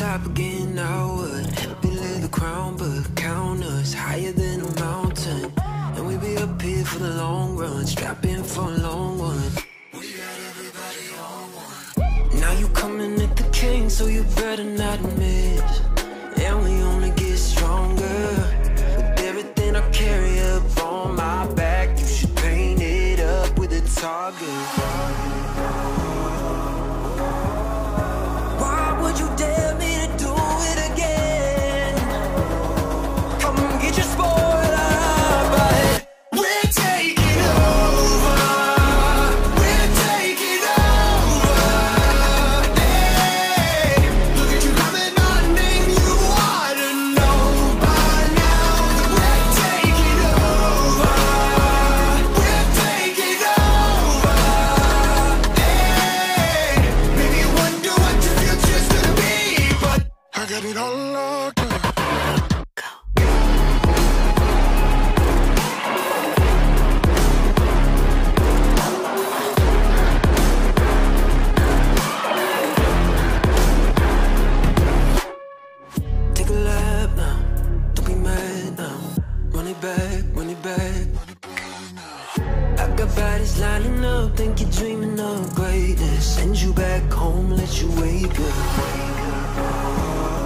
top again, I would be lay the crown, but count us higher than a mountain. And we be up here for the long run, strap in for a long one. We got everybody on one. Now you coming at the king, so you better not miss. And we only get stronger with everything I carry up on my back. You should paint it up with a target. Why would you dare me to do it again? Come get your spoiler, but we're taking over. We're taking over. Hey, look at you coming on, name you ought to know by now that we're taking over. We're taking over. Hey, maybe you wonder what your future's gonna be, but I got it all locked up. Take a lap now, don't be mad now. Run it back, run it back. I got bodies lining up, think you're dreaming of greatness. Send you back home, let you wake up.